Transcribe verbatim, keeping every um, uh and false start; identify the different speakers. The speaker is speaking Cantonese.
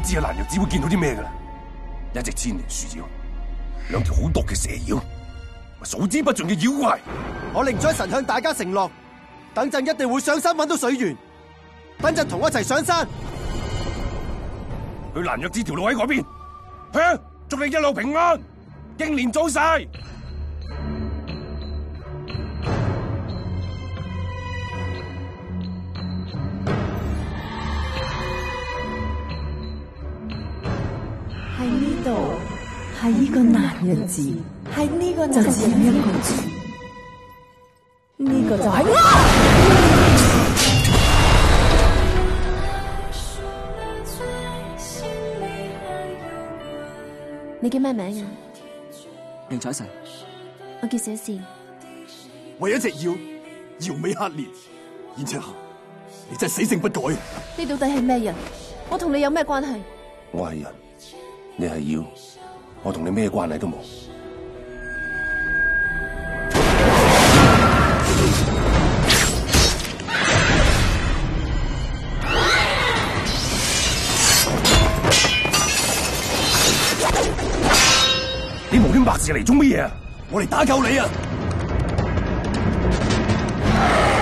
Speaker 1: 知阿蘭若只會見到啲咩噶啦？一隻千年樹妖，兩條好毒嘅蛇妖，數之不盡嘅妖怪。
Speaker 2: 我靈將神向大家承諾，等陣一定會上山揾到水源，等陣同我一齊上山。
Speaker 1: 去蘭若寺條路喺嗰邊，去，祝你一路平安，英年早逝。
Speaker 3: 喺呢度，喺呢個男人字，喺呢個就只有一個字，呢個就係我。
Speaker 4: 你叫咩名啊？
Speaker 5: 寧采臣。
Speaker 4: 我叫小倩。
Speaker 2: 為一隻妖，搖尾乞憐，燕赤霞，你真係死性不改。
Speaker 4: 你到底係咩人？我同你有咩關係？
Speaker 1: 我係人，你係妖，我同你咩關係都冇。你無端白事嚟做乜嘢啊？
Speaker 2: 我嚟打救你啊！